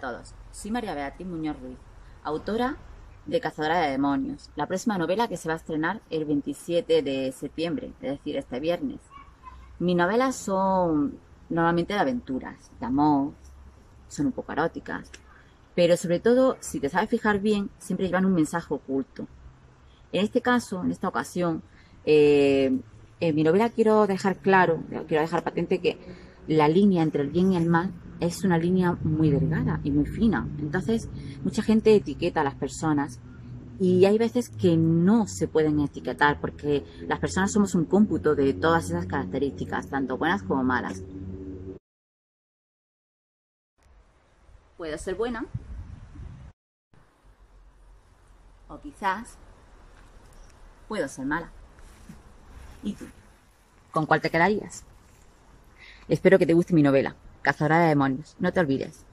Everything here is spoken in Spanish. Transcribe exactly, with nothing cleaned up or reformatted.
todos. Soy María Beatriz Muñoz Ruiz, autora de Cazadora de Demonios, la próxima novela que se va a estrenar el veintisiete de septiembre, es decir, este viernes. Mis novelas son normalmente de aventuras, de amor, son un poco eróticas, pero sobre todo, si te sabes fijar bien, siempre llevan un mensaje oculto. En este caso, en esta ocasión, eh, en mi novela quiero dejar claro, quiero dejar patente que la línea entre el bien y el mal es una línea muy delgada y muy fina. Entonces, mucha gente etiqueta a las personas y hay veces que no se pueden etiquetar porque las personas somos un cómputo de todas esas características, tanto buenas como malas. Puedo ser buena o quizás puedo ser mala. ¿Y tú? ¿Con cuál te quedarías? Espero que te guste mi novela, Cazadora de Demonios. No te olvides.